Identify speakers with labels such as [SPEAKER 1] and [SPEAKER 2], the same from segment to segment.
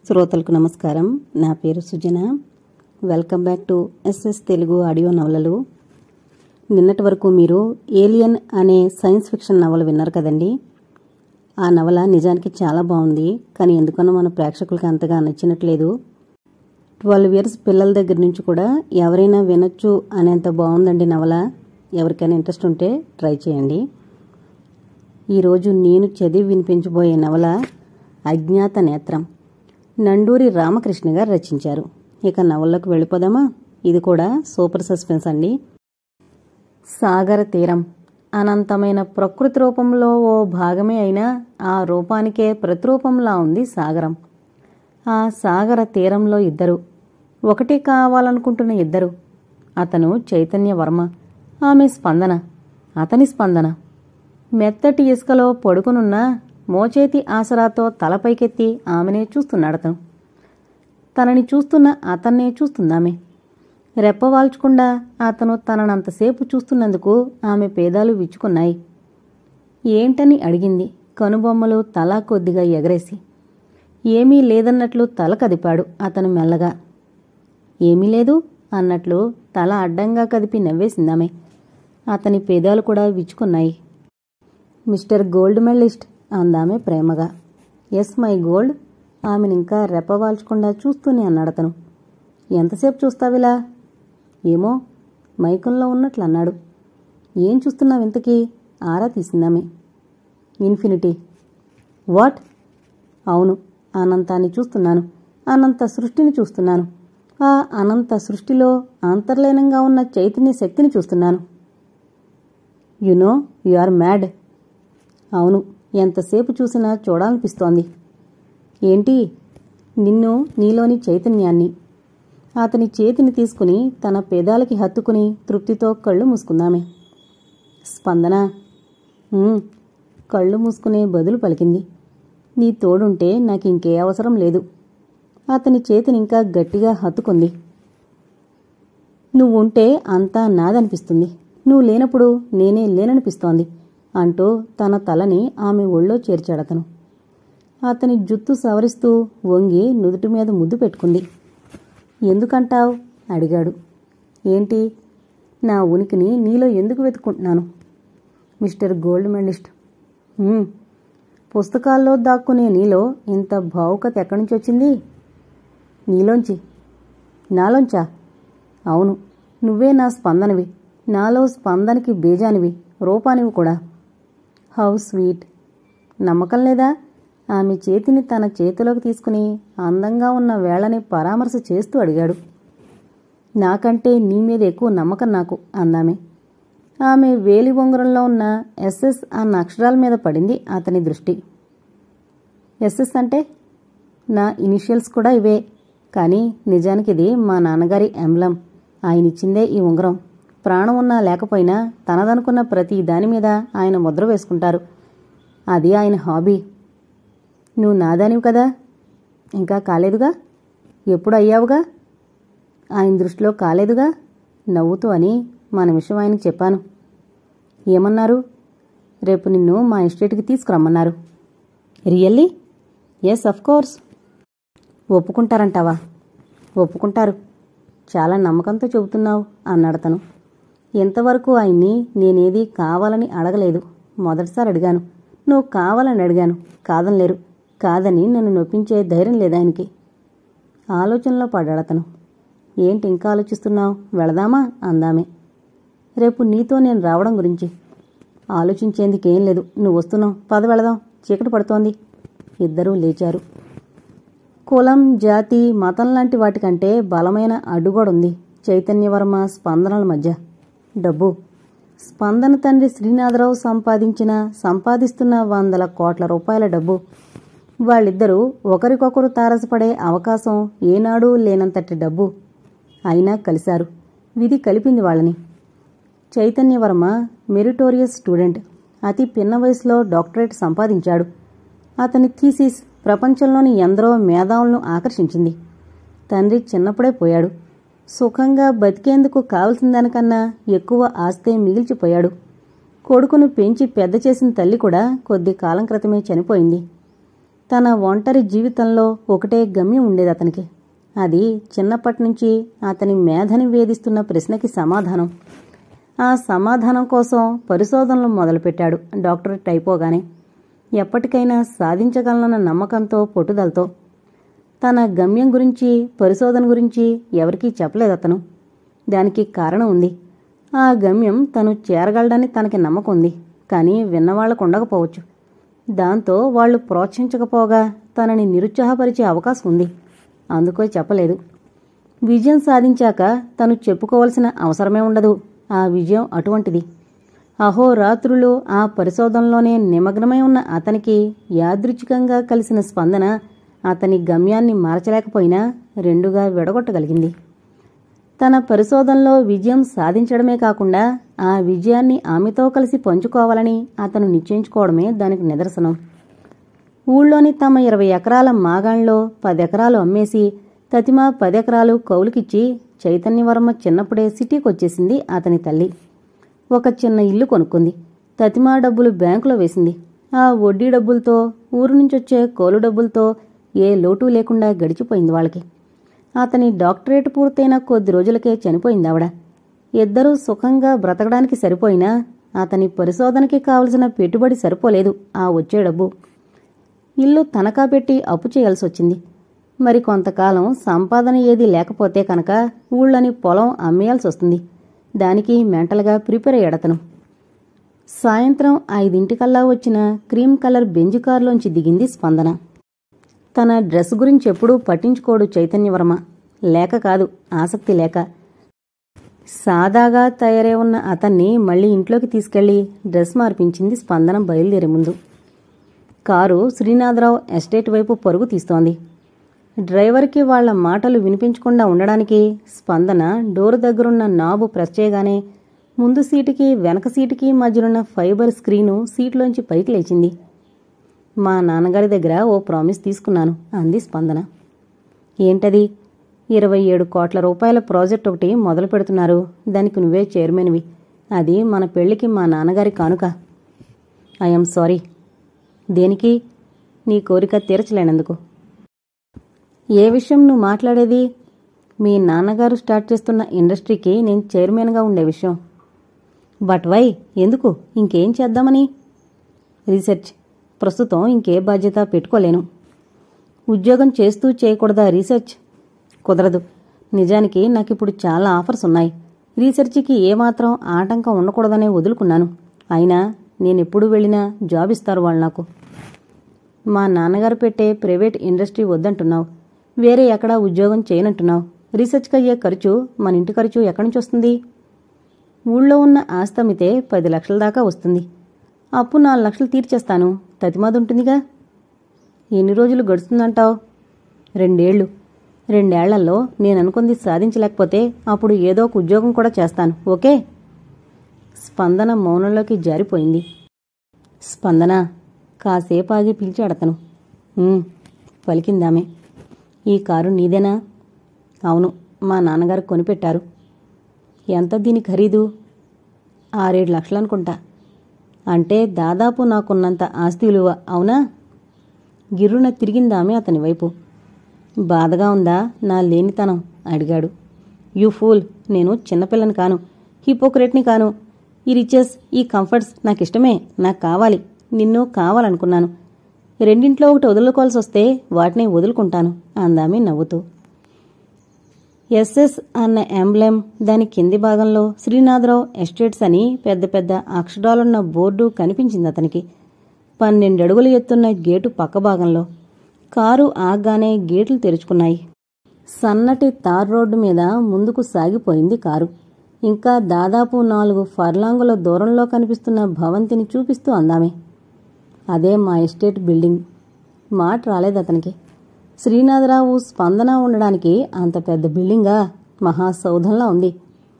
[SPEAKER 1] శ్రోతలకు నమస్కారం. నా పేరు Sujana. Welcome back to SS Telugu audio నవలలు. నిన్నటి వరకు మీరు ఏలియన్ అనే సైన్స్ ఫిక్షన్ నవల విన్నారు కదండి. ఆ నవల నిజానికి చాలా బాగుంది, కానీ ఎందుకన్నా మన ప్రేక్షకులకి అంతగా నచ్చినట్లేదు. 12 years పిల్లల దగ్గర నుంచి కూడా ఎవరైనా వినొచ్చు అనేంత బాగుందండి నవల. ఎవరికైనా ఇంట్రెస్ట్ ఉంటే ట్రై చేయండి. ఈరోజు నేను చదివి వినిపించబోయే నవల అజ్ఞాత నేత్రం. నండూరి రామకృష్ణ గారు రచించారు. ఇక నవల్లోకి వెళ్ళిపోదామా? ఇది కూడా సూపర్ సస్పెన్స్ అండి. సాగర తీరం అనంతమైన ప్రకృతి రూపంలో ఓ భాగమే అయినా ఆ రూపానికే ప్రతిరూపంలా ఉంది సాగరం. ఆ సాగర తీరంలో ఇద్దరు, ఒకటి కావాలనుకుంటున్న ఇద్దరు. అతను చైతన్య వర్మ, ఆమె స్పందన, అతని స్పందన. మెత్తటి ఇసుకలో పడుకునున్న మోచేతి ఆసరాతో తలపైకెత్తి ఆమెనే చూస్తున్నాడతను. తనని చూస్తున్న అతన్నే చూస్తుందామె. రెప్పవాల్చకుండా అతను తననంతసేపు చూస్తున్నందుకు ఆమె పేదాలు విచ్చుకున్నాయి. ఏంటని అడిగింది కనుబొమ్మలు తలా కొద్దిగా ఎగరేసి. ఏమీ లేదన్నట్లు తల కదిపాడు అతను మెల్లగా. ఏమీ లేదు అన్నట్లు తల అడ్డంగా కదిపి నవ్వేసిందామె. అతని పేదాలు కూడా విచ్చుకున్నాయి. మిస్టర్ గోల్డ్ మెడలిస్ట్ అందామె ప్రేమగా. Yes my gold. ఆమెనింకా రెప్పవాల్చకుండా చూస్తూనే అన్నాడతను. ఎంతసేపు చూస్తావిలా? ఏమో, మైకంలో ఉన్నట్లు అన్నాడు. ఏం చూస్తున్నావింతకీ? ఆరా తీసిందామె. ఇన్ఫినిటీ. వాట్? అవును, అనంతాన్ని చూస్తున్నాను. అనంత సృష్టిని చూస్తున్నాను. ఆ అనంత సృష్టిలో అంతర్లీనంగా ఉన్న చైతన్య శక్తిని చూస్తున్నాను. You know you are mad. అవును, ఎంతసేపు చూసినా చూడాలనిపిస్తోంది. ఏంటి? నిన్ను, నీలోని చైతన్యాన్ని. అతని చేతిని తీసుకుని తన పెదాలకి హత్తుకుని తృప్తితో కళ్ళు మూసుకుందామే. స్పందన. కళ్ళు మూసుకునే బదులు పలికింది. నీ తోడుంటే నాకింకే అవసరం లేదు. అతని చేతినింకా గట్టిగా హత్తుకుంది. నువ్వుంటే అంతా నాదనిపిస్తుంది. నువ్వు లేనప్పుడు నేనే లేననిపిస్తోంది అంటూ తన తలని ఆమె ఒళ్ళో చేర్చాడతను. అతని జుత్తు సవరిస్తూ వంగి నుదుటి మీద ముద్దు పెట్టుకుంది. ఎందుకంటావ్? అడిగాడు. ఏంటి? నా ఉనికిని నీలో ఎందుకు వెతుక్కుంటున్నాను? Mister gold medallist. పుస్తకాల్లో దాక్కునే నీలో ఇంత భావుకత ఎక్కడి నుంచి వచ్చింది? నీలోంచి. నాలోంచా? అవును, నువ్వే నా స్పందనవి. నాలో స్పందనకి బీజానివి, రూపానివి కూడా. How sweet. నమ్మకం లేదా? ఆమె చేతిని తన చేతిలోకి తీసుకుని అందంగా ఉన్న వేళని పరామర్శ చేస్తూ అడిగాడు. నాకంటే నీ మీద ఎక్కువ నమ్మకం నాకు అందామె. ఆమె వేలి ఉంగరంలో ఉన్న ఎస్ఎస్ అన్న అక్షరాల మీద పడింది అతని దృష్టి. ఎస్ఎస్ అంటే? నా ఇనిషియల్స్ కూడా ఇవే, కానీ నిజానికి ఇది మా నాన్నగారి ఎంబ్లం. ఆయనిచ్చిందే ఈ ఉంగరం. ప్రాణం ఉన్నా లేకపోయినా తనదనుకున్న ప్రతి దాని మీద ఆయన ముద్ర వేసుకుంటారు. అది ఆయన హాబీ. నువ్వు నాదానివి కదా? ఇంకా కాలేదుగా. ఎప్పుడు అయ్యావుగా? ఆయన దృష్టిలో కాలేదుగా. నవ్వుతూ అని మన విషయం ఆయనకు చెప్పాను. ఏమన్నారు? రేపు నిన్ను మా ఎస్టేట్కి తీసుకురమ్మన్నారు. రియల్లీ? Yes, of course. ఒప్పుకుంటారంటావా? ఒప్పుకుంటారు. చాలా నమ్మకంతో చెబుతున్నావు అన్నాడతను. ఇంతవరకు ఆయన్ని నేనేదీ కావాలని అడగలేదు. మొదటిసారి అడిగాను. నువ్వు కావాలని అడిగాను. కాదనలేరు. కాదని నన్ను నొప్పించే ధైర్యం లేదాయనికి. ఆలోచనలో పడ్డాడతను. ఏంటి ఇంకా ఆలోచిస్తున్నావు? వెళదామా అందామే. రేపు నీతో నేను రావడం గురించి. ఆలోచించేందుకేం లేదు. నువ్వు వస్తున్నావు, పద వెళదాం. చీకటి పడుతోంది. ఇద్దరూ లేచారు. కులం, జాతి, మతం లాంటి వాటికంటే బలమైన అడ్డుగోడుంది చైతన్యవర్మ స్పందనల మధ్య. డబ్బు. స్పందన తండ్రి శ్రీనాథరావు సంపాదిస్తున్న 100 కోట్ల రూపాయల డబ్బు. వాళ్ళిద్దరూ ఒకరికొకరు తారసపడే అవకాశం ఏనాడూ లేనంతటి డబ్బు. అయినా కలిశారు. విధి కలిపింది వాళ్ళని. Chaitanyavarma meritorious student. అతి పిన్న వయసులో డాక్టరేట్ సంపాదించాడు. అతని థీసిస్ ప్రపంచంలోని ఎందరో మేధావులను ఆకర్షించింది. తండ్రి చిన్నప్పుడే పోయాడు. సుఖంగా బతికేందుకు కావలసిన దానికన్నా ఎక్కువ ఆస్తే మిగిల్చిపోయాడు. కొడుకును పెంచి పెద్ద చేసిన తల్లి కూడా కొద్ది కాలం క్రితమే చనిపోయింది. తన ఒంటరి జీవితంలో ఒకటే గమ్యం ఉండేది అతనికి. అది చిన్నప్పటినుంచి అతని మేధని వేధిస్తున్న ప్రశ్నకి సమాధానం. ఆ సమాధానం కోసం పరిశోధనలు మొదలుపెట్టాడు డాక్టరేట్ అయిపోగానే. ఎప్పటికైనా సాధించగలనన్న నమ్మకంతో, పట్టుదలతో. తన గమ్యం గురించి, పరిశోధన గురించి ఎవరికీ చెప్పలేదు అతను. దానికి కారణం ఉంది. ఆ గమ్యం తను చేరగలడని తనకి నమ్మకం ఉంది. కానీ విన్నవాళ్లకు ఉండకపోవచ్చు. దాంతో వాళ్లు ప్రోత్సహించకపోగా తనని నిరుత్సాహపరిచే అవకాశం ఉంది. అందుకో చెప్పలేదు. విజయం సాధించాక తను చెప్పుకోవాల్సిన అవసరమే ఉండదు. ఆ విజయం అటువంటిది. అహోరాత్రులు ఆ పరిశోధనలోనే నిమగ్నమై ఉన్న అతనికి యాదృచ్ఛికంగా కలిసిన స్పందన అతని గమ్యాన్ని మార్చలేకపోయినా రెండుగా విడగొట్టగలిగింది. తన పరిశోధనలో విజయం సాధించడమే కాకుండా ఆ విజయాన్ని ఆమెతో కలిసి పంచుకోవాలని అతను నిశ్చయించుకోవడమే దానికి నిదర్శనం. ఊళ్ళోని తమ 20 ఎకరాల మాగాణ్లో 10 ఎకరాలు అమ్మేసి తతిమ 10 ఎకరాలు కౌలుకిచ్చి చైతన్యవర్మ చిన్నప్పుడే సిటీకొచ్చేసింది అతని తల్లి. ఒక చిన్న ఇల్లు కొనుక్కుంది. తతిమా డబ్బులు బ్యాంకులో వేసింది. ఆ వడ్డీ డబ్బులతో, ఊరు నుంచొచ్చే కౌలు డబ్బులతో ఏ లోటు లేకుండా గడిచిపోయింది వాళ్ళకి. అతని డాక్టరేట్ పూర్తయిన కొద్ది రోజులకే చనిపోయింది ఆవిడ. ఇద్దరూ సుఖంగా బ్రతకడానికి సరిపోయినా అతని పరిశోధనకి కావలసిన పెట్టుబడి సరిపోలేదు ఆ వచ్చే డబ్బు. ఇల్లు తనఖా పెట్టి అప్పు చేయాల్సొచ్చింది. మరి కొంతకాలం సంపాదన ఏదీ లేకపోతే కనుక ఊళ్ళని పొలం అమ్మేయాల్సొస్తుంది. దానికి మెంటల్గా ప్రిపేర్ అయ్యాడతను. సాయంత్రం 5 వచ్చిన క్రీమ్ కలర్ బెంజ్ కారులోంచి దిగింది స్పందన. తన డ్రెస్ గురించి ఎప్పుడూ పట్టించుకోడు చైతన్యవర్మ. లేక కాదు, ఆసక్తి లేక. సాదాగా తయారై ఉన్న అతన్ని మళ్లీ ఇంట్లోకి తీసుకెళ్లి డ్రెస్ మార్పించింది స్పందన బయలుదేరే ముందు. కారు శ్రీనాథరావు ఎస్టేట్ వైపు పరుగు తీస్తోంది. డ్రైవర్కి వాళ్ల మాటలు వినిపించకుండా ఉండడానికి స్పందన డోరు దగ్గరున్న నాబు ప్రెస్ చేయగానే ముందు సీటుకి వెనక సీటుకి మధ్యనున్న ఫైబర్ స్క్రీను సీట్లోంచి పైకి లేచింది. మా నాన్నగారి దగ్గర ఓ ప్రామిస్ తీసుకున్నాను అంది స్పందన. ఏంటది? 27 కోట్ల రూపాయల ప్రాజెక్ట్ ఒకటి మొదలు పెడుతున్నారు. దానికి నువ్వే చైర్మన్వి. అది మన పెళ్లికి మా నాన్నగారి కానుక. I'm sorry. దేనికి? నీ కోరిక తీర్చలేనందుకు. ఏ విషయం నువ్వు మాట్లాడేది? మీ నాన్నగారు స్టార్ట్ చేస్తున్న ఇండస్ట్రీకి నేను చైర్మన్గా ఉండే విషయం. But why? ఎందుకు? ఇంకేం చేద్దామని? రీసెర్చ్. ప్రస్తుతం ఇంకే బాధ్యత పెట్టుకోలేను. ఉద్యోగం చేస్తూ చేయకూడదా రీసెర్చ్? కుదరదు. నిజానికి నాకిప్పుడు చాలా ఆఫర్స్ ఉన్నాయి. రీసెర్చ్కి ఏమాత్రం ఆటంకం ఉండకూడదనే వదులుకున్నాను. అయినా నేనెప్పుడు వెళ్ళినా జాబ్ ఇస్తారు వాళ్ళు నాకు. మా నాన్నగారు పెట్టే ప్రైవేట్ ఇండస్ట్రీ వద్దంటున్నావు. వేరే ఎక్కడా ఉద్యోగం చేయనంటున్నావు. రీసెర్చ్కి అయ్యే ఖర్చు, మన ఇంటి ఖర్చు ఎక్కడి నుంచి వస్తుంది? ఊళ్ళో ఉన్న ఆస్తమితే 10 లక్షల దాకా వస్తుంది. అప్పు 4 లక్షలు తీర్చేస్తాను. తతిమాదుంటుందిగా. ఎన్ని రోజులు గడుస్తుందంటావు? 2 ఏళ్లు. 2 ఏళ్లలో నేననుకుంది సాధించలేకపోతే అప్పుడు ఏదో ఒక ఉద్యోగం కూడా చేస్తాను. ఓకే? స్పందన మౌనంలోకి జారిపోయింది. స్పందన కాసేపు ఆగి పిలిచాడతను. పలికిందామే. ఈ కారు నీదేనా? అవును, మా నాన్నగారు కొనిపెట్టారు. ఎంత దీని ఖరీదు? 6-7 లక్షలు అనుకుంటా. అంటే దాదాపు నాకున్నంత ఆస్తి విలువ, అవునా? గిర్రున తిరిగిందామే అతని వైపు. బాధగా ఉందా నా లేనితనం? అడిగాడు. You fool. నేను చిన్నపిల్లని కాను, హిపోక్రెట్ని కాను. ఈ రిచెస్, ఈ కంఫర్ట్స్ నాకిష్టమే, నాకు కావాలి. నిన్ను కావాలనుకున్నాను. రెండింట్లో ఒకటి వదులుకోవాల్సి వస్తే వాటినే వదులుకుంటాను అందామే నవ్వుతూ. ఎస్ఎస్ అన్న ఎంబ్లెమ్, దాని కింది భాగంలో శ్రీనాథరావు ఎస్టేట్స్ అని పెద్ద పెద్ద అక్షరాలున్న బోర్డు కనిపించింది అతనికి. 12 అడుగులు ఎత్తున్న గేటు పక్క భాగంలో. కారు ఆగ్గానే గేట్లు తెరుచుకున్నాయి. సన్నటి తార్ రోడ్డు మీద ముందుకు సాగిపోయింది కారు. ఇంకా దాదాపు 4 ఫర్లాంగుల దూరంలో కనిపిస్తున్న భవంతిని చూపిస్తూ అందామే. అదే మా ఎస్టేట్ బిల్డింగ్. మాట రాలేదతనికి. శ్రీనాథరావు స్పందన ఉండడానికి అంత పెద్ద బిల్డింగా? మహాసౌధంలా ఉంది.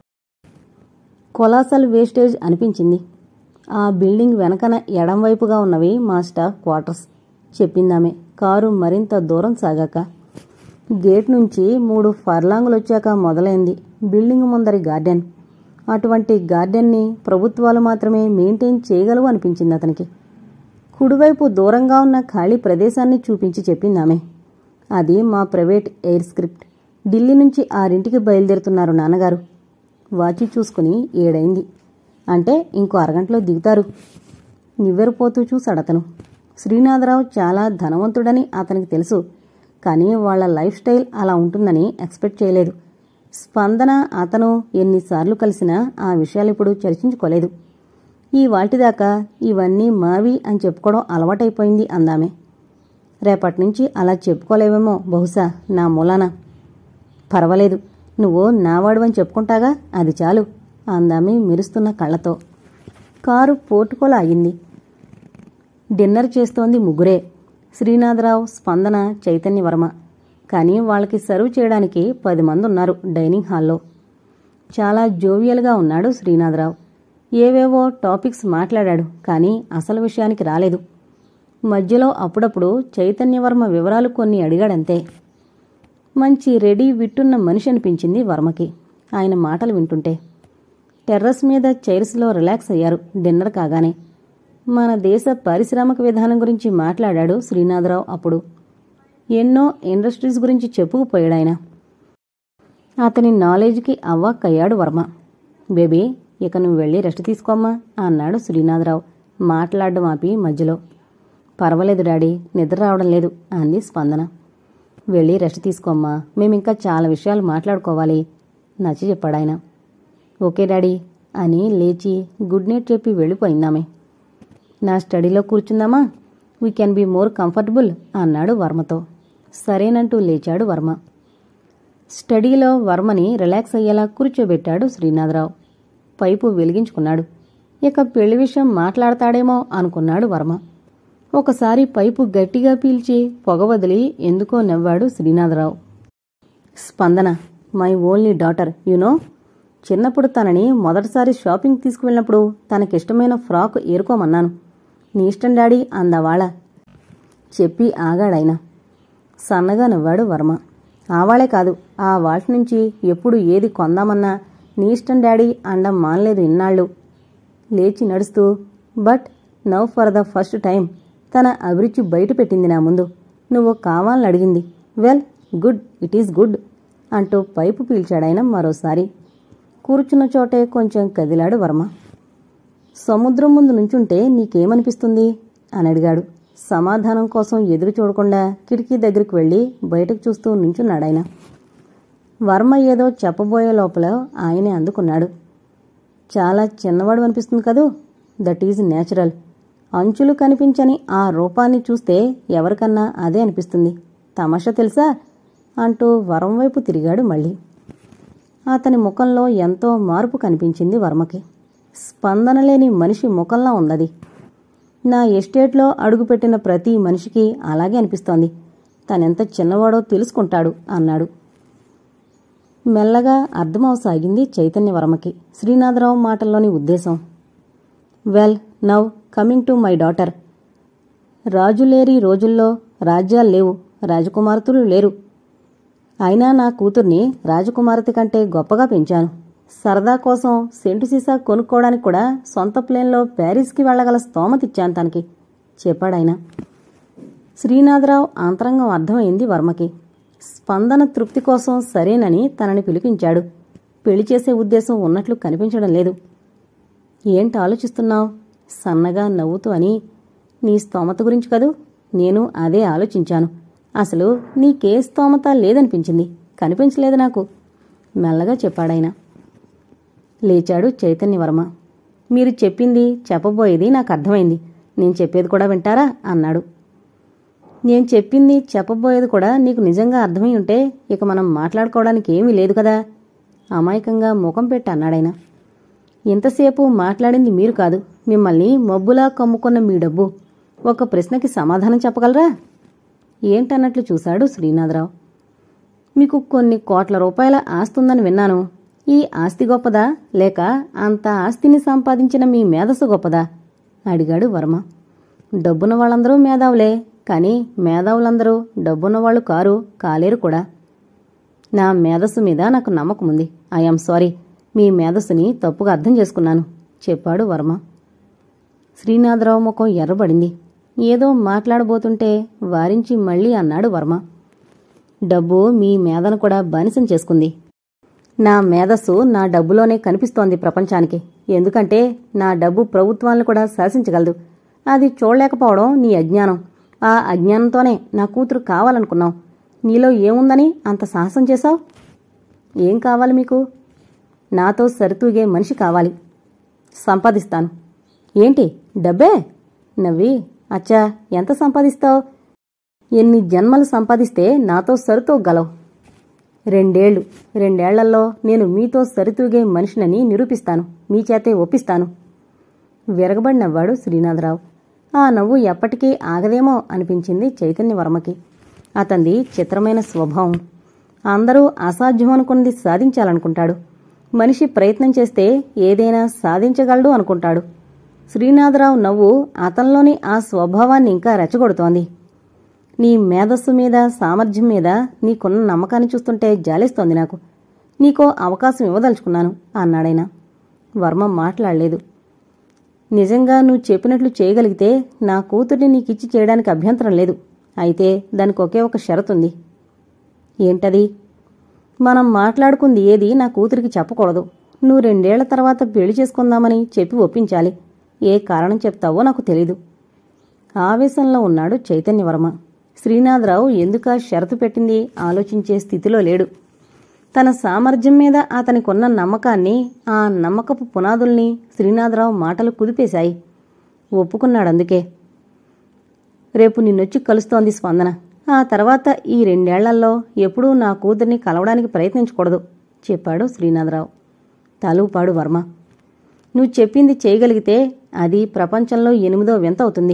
[SPEAKER 1] కొలాసల్ వేస్టేజ్ అనిపించింది. ఆ బిల్డింగ్ వెనకన ఎడంవైపుగా ఉన్నవి మా స్టాఫ్ క్వార్టర్స్ చెప్పిందామే కారు మరింత దూరం సాగాక. గేట్ నుంచి 3 ఫర్లాంగులొచ్చాక మొదలైంది బిల్డింగ్ ముందరి గార్డెన్. అటువంటి గార్డెన్ని ప్రభుత్వాలు మాత్రమే మెయింటైన్ చేయగలవు అనిపించింది అతనికి. కుడివైపు దూరంగా ఉన్న ఖాళీ ప్రదేశాన్ని చూపించి చెప్పిందామె. అది మా ప్రైవేట్ ఎయిర్ స్క్రిప్ట్. ఢిల్లీ నుంచి 6ంటికి బయలుదేరుతున్నారు నాన్నగారు. వాచి చూసుకుని 7 అంటే ఇంకో అరగంటలో దిగుతారు. నివ్వెరపోతూ చూశాడతను. శ్రీనాథరావు చాలా ధనవంతుడని అతనికి తెలుసు. కానీ వాళ్ల లైఫ్ స్టైల్ అలా ఉంటుందని ఎక్స్పెక్ట్ చేయలేదు. స్పందన అతను ఎన్నిసార్లు కలిసినా ఆ విషయాలిప్పుడు చర్చించుకోలేదు. ఈ వాటిదాకా ఇవన్నీ మావి అని చెప్పుకోవడం అలవాటైపోయింది అందామె. రేపటినుంచి అలా చెప్పుకోలేవేమో బహుశా నా మూలాన. పర్వాలేదు, నువ్వు నావాడువని చెప్పుకుంటాగా, అది చాలు అందామె మెరుస్తున్న కళ్లతో. కారు పోర్టుకోలో ఆగింది. డిన్నర్ చేస్తోంది ముగ్గురే. శ్రీనాథరావు, స్పందన, చైతన్యవర్మ. కానీ వాళ్ళకి సర్వ్ చేయడానికి 10 మంది ఉన్నారు డైనింగ్ హాల్లో. చాలా జోవియల్గా ఉన్నాడు శ్రీనాథరావు. ఏవేవో టాపిక్స్ మాట్లాడాడు, కానీ అసలు విషయానికి రాలేదు. మధ్యలో అప్పుడప్పుడు చైతన్యవర్మ వివరాలు కొన్ని అడిగాడంతే. మంచి రెడీ విట్టున్న మనిషి అనిపించింది వర్మకి ఆయన మాటలు వింటుంటే. టెర్రస్ మీద చైర్స్లో రిలాక్స్ అయ్యారు డిన్నర్ కాగానే. మన దేశ పారిశ్రామిక విధానం గురించి మాట్లాడాడు శ్రీనాథరావు. అప్పుడు ఎన్నో ఇండస్ట్రీస్ గురించి చెప్పుకుపోయాడాయన. అతని నాలెడ్జ్కి అవ్వాక్కయ్యాడు వర్మ. బేబీ, ఇక నువ్వు వెళ్ళి రెస్ట్ తీసుకోమ్మా అన్నాడు శ్రీనాథరావు మాట్లాడడం ఆపి మధ్యలో. పర్వాలేదు డాడీ, నిద్ర రావడం లేదు అంది స్పందన. వెళ్ళి రెస్ట్ తీసుకోమ్మా, మేమింకా చాలా విషయాలు మాట్లాడుకోవాలి నచ్చి చెప్పాడాయన. ఓకే డాడీ అని లేచి గుడ్ నైట్ చెప్పి వెళ్ళిపోయిందామె. నా స్టడీలో కూర్చుందామా, we can be more comfortable అన్నాడు వర్మతో. సరేనంటూ లేచాడు వర్మ. స్టడీలో వర్మని రిలాక్స్ అయ్యేలా కూర్చోబెట్టాడు శ్రీనాథరావు. పైపు వెలిగించుకున్నాడు. ఇక పెళ్లి విషయం మాట్లాడతాడేమో అనుకున్నాడు వర్మ. ఒకసారి పైపు గట్టిగా పీల్చి పొగ వదిలి ఎందుకో నవ్వాడు శ్రీనాథరావు. స్పందన, మై ఓన్లీ డాటర్ యునో. చిన్నప్పుడు తనని మొదటిసారి షాపింగ్ తీసుకువెళ్ళినప్పుడు తనకిష్టమైన ఫ్రాక్ ఏరుకోమన్నాను. నీ ఇష్టం డాడీ అందవాళ చెప్పి ఆగాడాయన. సన్నగా నవ్వాడు వర్మ. ఆవాళే కాదు, ఆ వాటి నుంచి ఎప్పుడు ఏది కొందామన్నా నీ ఇష్టం డాడీ అండం మానలేదు ఇన్నాళ్ళు. లేచి నడుస్తూ, but now for the first time తన అభిరుచి బయట పెట్టింది నా ముందు. నువ్వు కావాలని అడిగింది. Well, good, it is good అంటూ పైపు పీల్చాడాయన మరోసారి. కూర్చున్న చోటే కొంచెం కదిలాడు వర్మ. సముద్రం ముందు నుంచుంటే నీకేమనిపిస్తుంది అని అడిగాడు. సమాధానం కోసం ఎదురు చూడకుండా కిటికీ దగ్గరికి వెళ్లి బయటకు చూస్తూ నుంచున్నాడాయన. వర్మ ఏదో చెప్పబోయే లోపల ఆయనే అందుకున్నాడు. చాలా చిన్నవాడు అనిపిస్తుంది కదూ. That is natural. అంచులు కనిపించని ఆ రూపాన్ని చూస్తే ఎవరికన్నా అదే అనిపిస్తుంది. తమాషా తెలుసా అంటూ వరం వైపు తిరిగాడు మళ్ళీ. అతని ముఖంలో ఎంతో మార్పు కనిపించింది వర్మకి. స్పందన లేని మనిషి ముఖంలా ఉన్నది. నా ఎస్టేట్లో అడుగుపెట్టిన ప్రతి మనిషికి అలాగే అనిపిస్తోంది. తనెంత చిన్నవాడో తెలుసుకుంటాడు అన్నాడు. మెల్లగా అర్థమవసాగింది చైతన్యవర్మకి శ్రీనాథరావు మాటల్లోని ఉద్దేశం. Well, now coming to my daughter. రాజులేరి రోజుల్లో రాజ్యాలు లేవు, రాజకుమార్తెలు లేరు. అయినా నా కూతుర్ని రాజకుమార్తె కంటే గొప్పగా పెంచాను. సరదా కోసం సెంటు సీసా కొనుక్కోవడానికి కూడా సొంత ప్లేన్లో ప్యారిస్కి వెళ్లగల స్తోమతిచ్చాను తనకి చెప్పాడాయన. శ్రీనాథరావు ఆంతరంగం అర్థమైంది వర్మకి. స్పందన తృప్తి కోసం సరేనని తనని పిలిపించాడు. పెళ్లి చేసే ఉద్దేశం ఉన్నట్లు కనిపించడం లేదు. ఏంటి ఆలోచిస్తున్నావు సన్నగా నవ్వుతూ అని. నీ స్తోమత గురించి కదూ. నేను అదే ఆలోచించాను. అసలు నీకే స్తోమత లేదనిపించింది, కనిపించలేదు నాకు మెల్లగా చెప్పాడాయన. లేచాడు చైతన్యవర్మ. మీరు చెప్పింది చెప్పబోయేది నాకు అర్థమైంది. నేను చెప్పేది కూడా వింటారా అన్నాడు. నేను చెప్పింది చెప్పబోయేది కూడా నీకు నిజంగా అర్థమై ఉంటే ఇక మనం మాట్లాడుకోవడానికి ఏమీ లేదు కదా అమాయకంగా ముఖం పెట్టి అన్నాడాయన. ఇంతసేపు మాట్లాడింది మీరు కాదు, మిమ్మల్ని మబ్బులా కమ్ముకున్న మీ డబ్బు. ఒక ప్రశ్నకి సమాధానం చెప్పగలరా ఏంటన్నట్లు చూశాడు శ్రీనాథరావు. మీకు కొన్ని కోట్ల రూపాయల ఆస్తుందని విన్నాను. ఈ ఆస్తి గొప్పదా, లేక అంత ఆస్తిని సంపాదించిన మీ మేధస్సు గొప్పదా అడిగాడు వర్మ. డబ్బున్న వాళ్ళందరూ మేధావులే, కానీ మేధావులందరూ డబ్బున్నవాళ్లు కారు, కాలేరు కూడా. నా మేధస్సు మీద నాకు నమ్మకముంది. ఐఎమ్ సారీ, మీ మేధస్సుని తప్పుగా అర్థం చేసుకున్నాను చెప్పాడు వర్మ. శ్రీనాథరావు ముఖం ఎర్రబడింది. ఏదో మాట్లాడబోతుంటే వారించి మళ్ళీ అన్నాడు వర్మ. డబ్బు మీ మేధను కూడా బానిసం చేసుకుంది. నా మేధస్సు నా డబ్బులోనే కనిపిస్తోంది ప్రపంచానికి. ఎందుకంటే నా డబ్బు ప్రభుత్వాలను కూడా శాసించగలదు. అది చూడలేకపోవడం నీ అజ్ఞానం. ఆ అజ్ఞానంతోనే నా కూతురు కావాలనుకున్నావు. నీలో ఏముందని అంత సాహసం చేశావు? ఏం కావాలి మీకు? నాతో సరితూగే మనిషి కావాలి. సంపాదిస్తాను. ఏంటి, డబ్బే? నవ్వి, అచ్చా, ఎంత సంపాదిస్తావు? ఎన్ని జన్మలు సంపాదిస్తే నాతో సరితూగలవు? 2 ఏళ్ళు. 2 ఏళ్లలో నేను మీతో సరితూగే మనిషినని నిరూపిస్తాను. మీ చేతే ఒప్పిస్తాను. విరగబడి నవ్వాడు శ్రీనాథరావు. ఆ నవ్వు ఎప్పటికీ ఆగదేమో అనిపించింది చైతన్యవర్మకి. అతంది చిత్రమైన స్వభావం. అందరూ అసాధ్యమనుకున్నది సాధించాలనుకుంటాడు. మనిషి ప్రయత్నం చేస్తే ఏదైనా సాధించగలడు అనుకుంటాడు. శ్రీనాథరావు నవ్వు అతనిలోని ఆ స్వభావాన్ని ఇంకా రెచ్చగొడుతోంది. నీ మేధస్సు మీద, సామర్థ్యం మీద నీకున్న నమ్మకాన్ని చూస్తుంటే జాలేస్తోంది నాకు. నీకో అవకాశం ఇవ్వదలుచుకున్నాను అన్నాడైనా. వర్మ మాట్లాడలేదు. నిజంగా నువ్వు చెప్పినట్లు చేయగలిగితే నా కూతుర్ని నీకిచ్చి చేయడానికి అభ్యంతరం లేదు. అయితే దానికి ఒకే ఒక షరతుంది. ఏంటది? మనం మాట్లాడుకుంది ఏది నా కూతురికి చెప్పకూడదు. నువ్వు 2 ఏళ్ల తర్వాత పెళ్లి చేసుకుందామని చెప్పి ఒప్పించాలి. ఏ కారణం చెప్తావో నాకు తెలీదు. ఆవేశంలో ఉన్నాడు చైతన్యవర్మ. శ్రీనాథరావు ఎందుకా షరతు పెట్టింది ఆలోచించే స్థితిలో లేడు. తన సామర్థ్యం మీద అతనికున్న నమ్మకాన్ని, ఆ నమ్మకపు పునాదుల్ని శ్రీనాథరావు మాటలు కుదిపేశాయి. ఒప్పుకున్నాడందుకే. రేపు నిన్నొచ్చి కలుస్తోంది స్పందన. ఆ తర్వాత ఈ 2 ఏళ్లలో ఎప్పుడూ నా కూతుర్ని కలవడానికి ప్రయత్నించకూడదు చెప్పాడు శ్రీనాథరావు. తలూపాడు వర్మ. నువ్వు చెప్పింది చేయగలిగితే అది ప్రపంచంలో 8వ వింత అవుతుంది.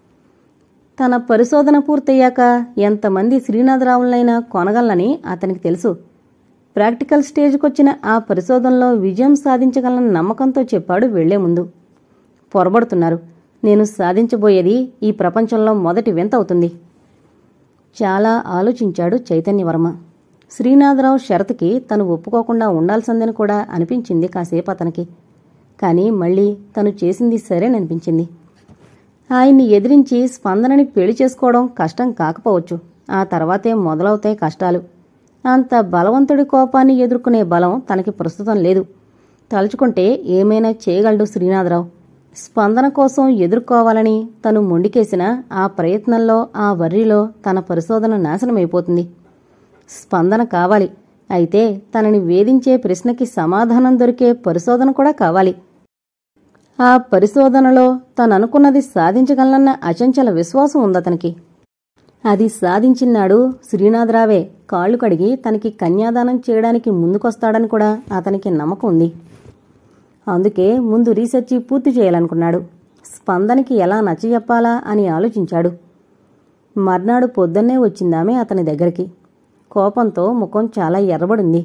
[SPEAKER 1] తన పరిశోధన పూర్తయ్యాక ఎంతమంది శ్రీనాథరావులనైనా కొనగలనని అతనికి తెలుసు. ప్రాక్టికల్ స్టేజ్కొచ్చిన ఆ పరిశోధనలో విజయం సాధించగలన నమ్మకంతో చెప్పాడు వెళ్లే ముందు. పొరబడుతున్నారు. నేను సాధించబోయేది ఈ ప్రపంచంలో మొదటి వింత అవుతుంది. చాలా ఆలోచించాడు చైతన్యవర్మ. శ్రీనాథరావు షరతుకి తను ఒప్పుకోకుండా ఉండాల్సిందని కూడా అనిపించింది కాసేపు అతనికి. కాని మళ్లీ తను చేసింది సరేననిపించింది. ఆయన్ని ఎదిరించి స్పందనని పెళ్లి చేసుకోవడం కష్టం కాకపోవచ్చు. ఆ తర్వాతే మొదలవుతాయి కష్టాలు. అంత బలవంతుడి కోపాన్ని ఎదుర్కొనే బలం తనకి ప్రస్తుతం లేదు. తలుచుకుంటే ఏమైనా చేయగలడు శ్రీనాథరావు. స్పందన కోసం ఎదుర్కోవాలని తను మొండికేసిన ఆ ప్రయత్నంలో, ఆ వర్రిలో తన పరిశోధన నాశనమైపోతుంది. స్పందన కావాలి. అయితే తనని వేధించే ప్రశ్నకి సమాధానం దొరికే పరిశోధన కూడా కావాలి. ఆ పరిశోధనలో తననుకున్నది సాధించగలనన్న అచంచల విశ్వాసం ఉందతనికి. అది సాధించినాడు శ్రీనాథరావే కాళ్లు కడిగి తనకి కన్యాదానం చేయడానికి ముందుకొస్తాడని కూడా అతనికి నమ్మకం ఉంది. అందుకే ముందు రీసెర్చి పూర్తి చేయాలనుకున్నాడు. స్పందనకి ఎలా నచ్చజెప్పాలా అని ఆలోచించాడు. మర్నాడు పొద్దున్నే వచ్చిందామె అతని దగ్గరికి. కోపంతో ముఖం చాలా ఎర్రబడింది.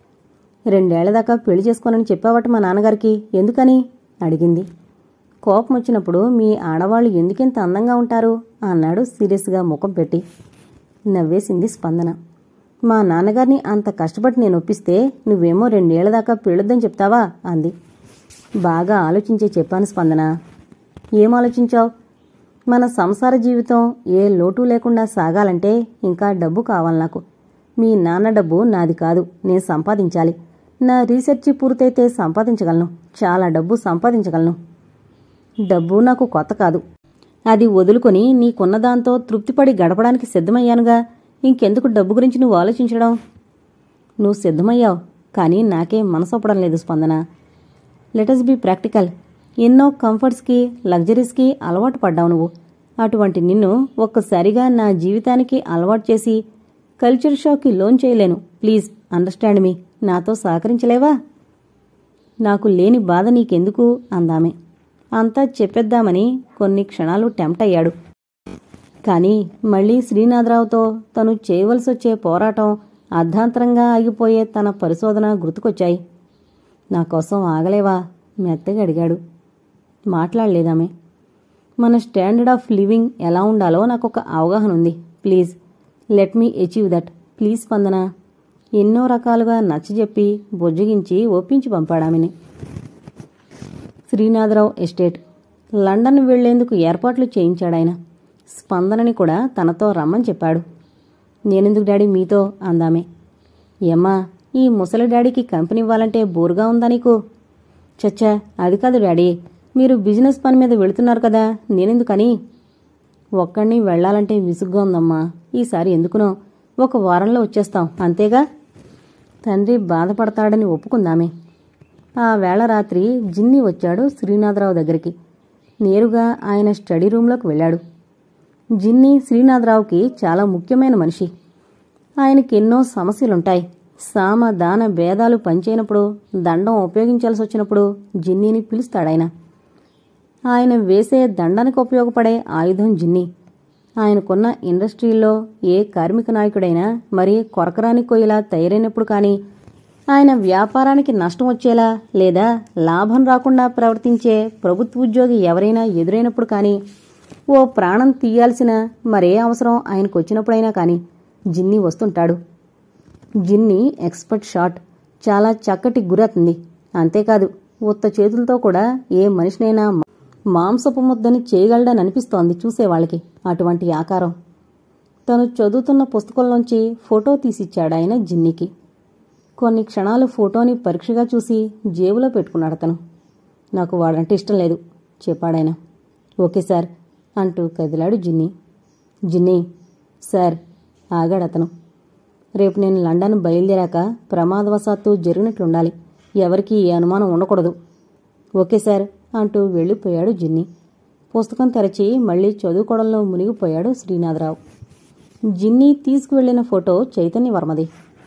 [SPEAKER 1] 2 ఏళ్ల దాకా పెళ్లి చేసుకోనని చెప్పావట మా నాన్నగారికి, ఎందుకని అడిగింది. కోపం వచ్చినప్పుడు మీ ఆడవాళ్లు ఎందుకింత అందంగా ఉంటారు అన్నాడు సీరియస్గా ముఖం పెట్టి. నవ్వేసింది స్పందన. మా నాన్నగారిని అంత కష్టపడి నేను ఒప్పిస్తే నువ్వేమో 2 ఏళ్ల దాకా పెళ్ళొద్దని చెప్తావా అంది. బాగా ఆలోచించే చెప్పాను స్పందన. ఏం ఆలోచించావు? మన సంసార జీవితం ఏ లోటు లేకుండా సాగాలంటే ఇంకా డబ్బు కావాలి నాకు. మీ నాన్న డబ్బు నాది కాదు, నేను సంపాదించాలి. నా రీసెర్చి పూర్తయితే సంపాదించగలను. చాలా డబ్బు సంపాదించగలను. డబ్బు నాకు కొత్త కాదు. అది వదులుకొని నీకున్నదాంతో తృప్తిపడి గడపడానికి సిద్ధమయ్యానుగా. ఇంకెందుకు డబ్బు గురించి నువ్వు ఆలోచించడం? నువ్వు సిద్ధమయ్యావు, కానీ నాకేం మనసొప్పడం లేదు స్పందన. Let's be practical. ఎన్నో కంఫర్ట్స్కి, లగ్జరీస్కి అలవాటు పడ్డావు నువ్వు. అటువంటి నిన్ను ఒక్కసారిగా నా జీవితానికి అలవాటు చేసి కల్చర్ షాక్కి లోన్ చేయలేను. Please understand me. నాతో సహకరించలేవా? నాకు లేని బాధ నీకెందుకు అందామె. అంతా చెప్పేద్దామని కొన్ని క్షణాలు టెంప్ట్ అయ్యాడు. కాని మళ్లీ శ్రీనాథరావుతో తను చేయవలసొచ్చే పోరాటం, అర్ధాంతరంగా ఆగిపోయే తన పరిశోధన గుర్తుకొచ్చాయి. నాకోసం ఆగలేవా మెత్తగా అడిగాడు. మాట్లాడలేదామె. మన స్టాండర్డ్ ఆఫ్ లివింగ్ ఎలా ఉండాలో నాకొక అవగాహన ఉంది. Please let me achieve that. Please Spandana. ఎన్నో రకాలుగా నచ్చజెప్పి బుజ్జగించి ఒప్పించి పంపాడామెని. శ్రీనాథరావు ఎస్టేట్. లండన్ వెళ్లేందుకు ఏర్పాట్లు చేయించాడాయన. స్పందనని కూడా తనతో రమ్మని చెప్పాడు. నేనెందుకు డాడీ మీతో అందామే. ఏమ్మా, ఈ ముసలి డాడీకి కంపెనీ ఇవ్వాలంటే బోరుగా ఉందా నీకు? చచ్చా, అది కాదు డాడీ, మీరు బిజినెస్ పని మీద వెళుతున్నారు కదా, నేనెందుకని? ఒక్కడిని వెళ్లాలంటే విసుగ్గా ఉందమ్మా. ఈసారి ఎందుకునో 1 వారంలో వచ్చేస్తాం, అంతేగా? తండ్రి బాధపడతాడని ఒప్పుకుందామే. ఆ వేళ రాత్రి జిన్ని వచ్చాడు శ్రీనాథరావు దగ్గరికి. నేరుగా ఆయన స్టడీ రూంలోకి వెళ్ళాడు. జిన్ని శ్రీనాథరావుకి చాలా ముఖ్యమైన మనిషి. ఆయనకెన్నో సమస్యలుంటాయి. సామ దాన భేదాలు పనిచేయనప్పుడు, దండం ఉపయోగించాల్సి వచ్చినప్పుడు జిన్నీని పిలుస్తాడాయన. ఆయన వేసే దండానికి ఉపయోగపడే ఆయుధం జిన్ని. ఆయనకున్న ఇండస్ట్రీల్లో ఏ కార్మిక నాయకుడైనా మరీ కొరకరాని కొయ్యలా తయారైనప్పుడు కానీ, ఆయన వ్యాపారానికి నష్టం వచ్చేలా లేదా లాభం రాకుండా ప్రవర్తించే ప్రభుత్వ ఉద్యోగి ఎవరైనా ఎదురైనప్పుడు కానీ, ఓ ప్రాణం తీయాల్సిన మరే అవసరం ఆయనకొచ్చినప్పుడైనా కానీ జిన్ని వస్తుంటాడు. Jinni expert shot. చాలా చక్కటి గురతుంది. అంతేకాదు, ఉత్త చేతులతో కూడా ఏ మనిషినైనా మాంసపు ముద్దని చేయగలడననిపిస్తోంది చూసేవాళ్ళకి అటువంటి ఆకారం. తను చదువుతున్న పుస్తకంలోంచి ఫోటో తీసిచ్చాడాయన జిన్నికి. కొన్ని క్షణాలు ఫోటోని పరీక్షగా చూసి జేబులో పెట్టుకున్నాడు తను. నాకు వాడంటే ఇష్టం లేదు చెప్పాడాయన. ఓకే సార్ అంటూ కదిలాడు జిన్ని. జిన్ని సార్ ఆగాడతను. రేపు నేను లండన్ బయలుదేరాక ప్రమాదవశాత్తు జరిగినట్లుండాలి. ఎవరికీ ఏ అనుమానం ఉండకూడదు. ఓకే సార్ అంటూ వెళ్ళిపోయాడు జిన్ని. పుస్తకం తెరచి మళ్లీ చదువుకోవడంలో మునిగిపోయాడు శ్రీనాథరావు. జిన్ని తీసుకువెళ్లిన ఫోటో చైతన్యవర్మది.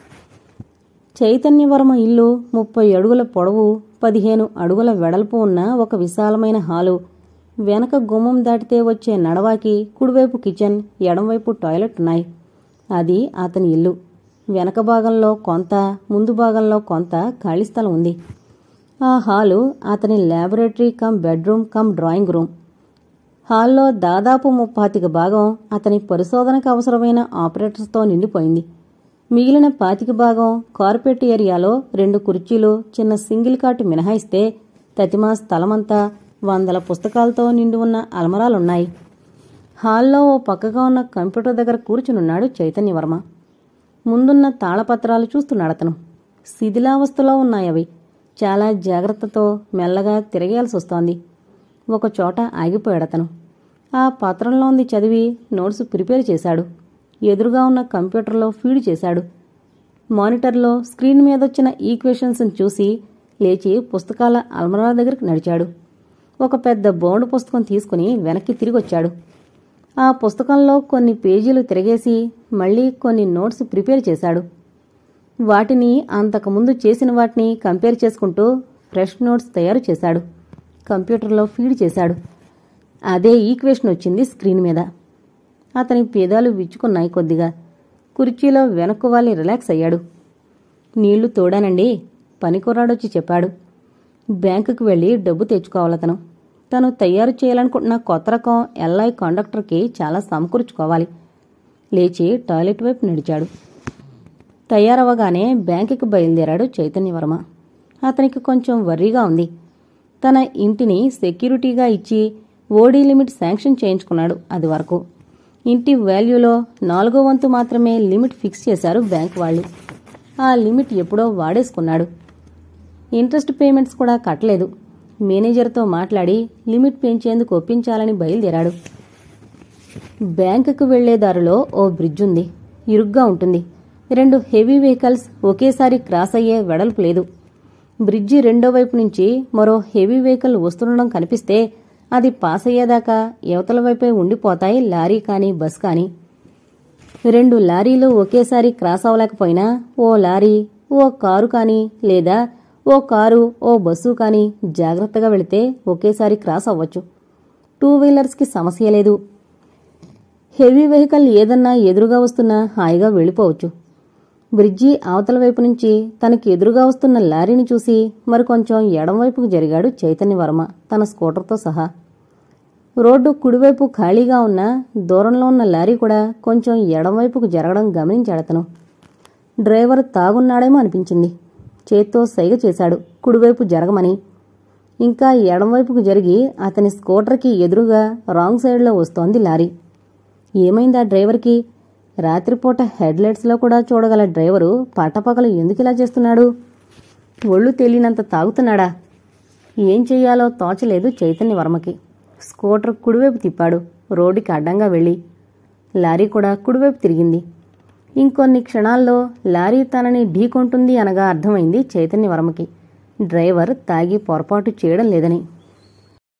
[SPEAKER 1] చైతన్యవర్మ ఇల్లు 30 అడుగుల పొడవు, 15 అడుగుల వెడల్పు ఉన్న ఒక విశాలమైన హాలు. వెనక గుమ్మం దాటితే వచ్చే నడవాకి కుడివైపు కిచెన్, ఎడంవైపు టాయిలెట్ ఉన్నాయి. అది అతని ఇల్లు. వెనక భాగంలో కొంత, ముందు భాగంలో కొంత ఖాళీ స్థలం ఉంది. ఆ హాలు అతని laboratory cum bedroom cum drawing room. హాల్లో దాదాపు 35 భాగం అతని పరిశోధనకు అవసరమైన ఆపరేటర్స్తో నిండిపోయింది. మిగిలిన 25 భాగం కార్పెట్ ఏరియాలో 2 కుర్చీలు, చిన్న సింగిల్ కాట్ మినహాయిస్తే తతిమా స్థలమంతా వందల పుస్తకాలతో నిండి ఉన్న అల్మరాలున్నాయి. హాల్లో ఓ పక్కగా ఉన్న కంప్యూటర్ దగ్గర కూర్చునున్నాడు చైతన్యవర్మ. ముందున్న తాళపత్రాలు చూస్తున్నాడతను. శిథిలావస్థలో ఉన్నాయవి. చాలా జాగ్రత్తతో మెల్లగా తిరగేయాల్సొస్తోంది. ఒకచోట ఆగిపోయాడతను. ఆ పత్రంలోంది చదివి నోట్స్ ప్రిపేర్ చేశాడు. ఎదురుగా ఉన్న కంప్యూటర్లో ఫీడ్ చేశాడు. మానిటర్లో స్క్రీన్ మీదొచ్చిన ఈక్వేషన్స్ని చూసి లేచి పుస్తకాల అల్మరా దగ్గరికి నడిచాడు. ఒక పెద్ద బౌండ్ పుస్తకం తీసుకుని వెనక్కి తిరిగొచ్చాడు. ఆ పుస్తకంలో కొన్ని పేజీలు తిరగేసి మళ్లీ కొన్ని నోట్స్ ప్రిపేర్ చేశాడు. వాటిని అంతకుముందు చేసిన వాటిని కంపేర్ చేసుకుంటూ ఫ్రెష్ నోట్స్ తయారు చేశాడు. కంప్యూటర్లో ఫీడ్ చేశాడు. అదే ఈక్వేషన్ వచ్చింది స్క్రీన్ మీద. అతని పేదాలు విచ్చుకున్నాయి కొద్దిగా. కుర్చీలో వెనక్కు వాలి రిలాక్స్ అయ్యాడు. నీళ్లు తోడానండి, పనికుర్రాడొచ్చి చెప్పాడు. బ్యాంకుకు వెళ్లి డబ్బు తెచ్చుకోవాలతను. తను తయారు చేయాలనుకుంటున్న కొత్త రకం ఎల్ఐ కండక్టర్కి చాలా సమకూర్చుకోవాలి. లేచి టాయిలెట్ వైపు నడిచాడు. తయారవగానే బ్యాంకుకి బయలుదేరాడు చైతన్యవర్మ. అతనికి కొంచెం వర్రీగా ఉంది. తన ఇంటిని సెక్యూరిటీగా ఇచ్చి ఓడీ లిమిట్ శాంక్షన్ చేయించుకున్నాడు. అది వరకు ఇంటి వాల్యూలో 4వ వంతు మాత్రమే లిమిట్ ఫిక్స్ చేశారు బ్యాంక్ వాళ్ళు. ఆ లిమిట్ ఎప్పుడో వాడేసుకున్నాడు. ఇంట్రెస్ట్ పేమెంట్స్ కూడా కట్టలేదు. మేనేజర్తో మాట్లాడి లిమిట్ పెంచేందుకు ఒప్పించాలని బయలుదేరాడు. బ్యాంకుకు వెళ్లే దారిలో ఓ బ్రిడ్జ్ ఉంది. ఇరుగ్గా ఉంటుంది. 2 హెవీ వెహికల్స్ ఒకేసారి క్రాస్ అయ్యే వెడల్పు లేదు. బ్రిడ్జి రెండో వైపు నుంచి మరో హెవీ వెహికల్ వస్తుండడం కనిపిస్తే అది పాస్ అయ్యేదాకా యువతల వైపే ఉండిపోతాయి లారీ కానీ బస్ కానీ. 2 లారీలు ఒకేసారి క్రాస్ అవ్వలేకపోయినా ఓ లారీ, ఓ కారు కానీ లేదా ఓ కారు, ఓ బస్సు కానీ జాగ్రత్తగా వెళితే ఒకేసారి క్రాస్ అవ్వచ్చు. 2 వీలర్స్కి సమస్య లేదు. హెవీ వెహికల్ ఏదన్నా ఎదురుగా వస్తున్నా హాయిగా వెళ్ళిపోవచ్చు. బ్రిడ్జి అవతల వైపు నుంచి తనకి ఎదురుగా వస్తున్న లారీని చూసి మరికొంచెం ఎడంవైపుకు జరిగాడు చైతన్యవర్మ తన స్కూటర్తో సహా. రోడ్డు కుడివైపు ఖాళీగా ఉన్న దూరంలో ఉన్న లారీ కూడా కొంచెం ఎడంవైపుకు జరగడం గమనించాడతను. డ్రైవర్ తాగున్నాడేమో అనిపించింది. చేత్తో సైగ చేశాడు కుడివైపు జరగమని. ఇంకా ఎడంవైపుకు జరిగి అతని స్కూటర్కి ఎదురుగా రాంగ్ సైడ్లో వస్తోంది లారీ. ఏమైందా డ్రైవర్కి? రాత్రిపూట హెడ్లైట్స్లో కూడా చూడగల డ్రైవరు పట్టపగలు ఎందుకిలా చేస్తున్నాడు? ఒళ్ళు తేలినంత తాగుతున్నాడా? ఏం చెయ్యాలో తోచలేదు చైతన్యవర్మకి. స్కూటర్ కుడివైపు తిప్పాడు, రోడ్డుకి అడ్డంగా వెళ్ళి. లారీ కూడా కుడివైపు తిరిగింది. ఇంకొన్ని క్షణాల్లో లారీ తనని ఢీకొంటుంది అనగా అర్థమైంది చైతన్యవర్మకి డ్రైవర్ తాగి పొరపాటు చేయడం లేదని.